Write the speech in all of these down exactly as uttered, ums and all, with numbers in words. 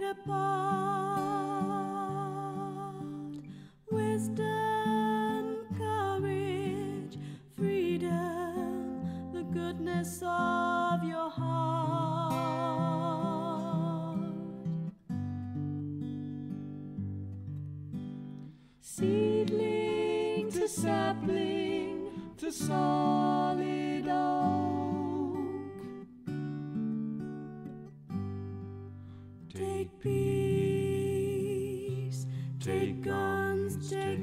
apart. Wisdom, courage, freedom, the goodness of your heart. Seedling to sapling to solid oak. Take peace, take guns, take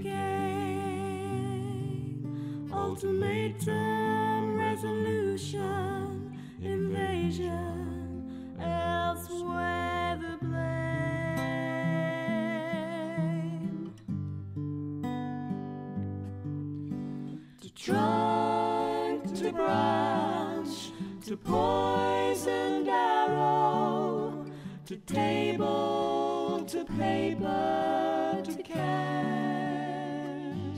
aim, ultimatum, resolution, invasion, elsewhere the blame. To trunk, to branch, to poisoned arrow, to table, to paper, to cash.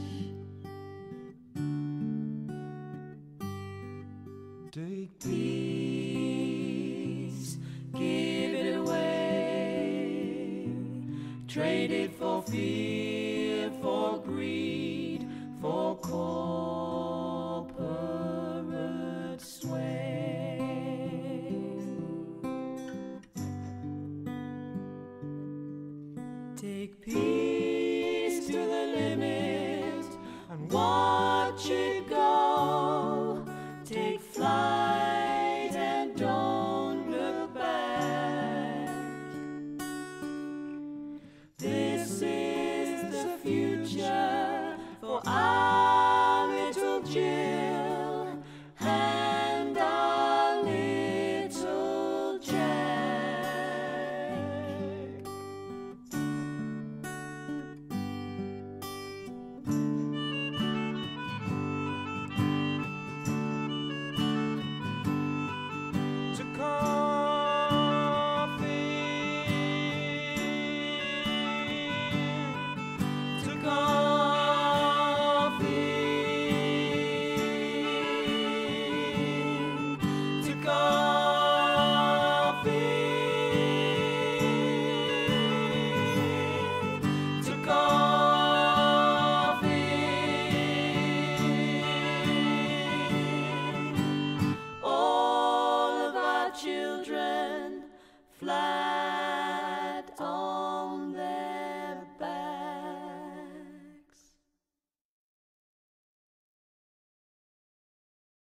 Take peace, give it away, trade it for fear, for greed, for corporate sway. Take peace to the limit and watch it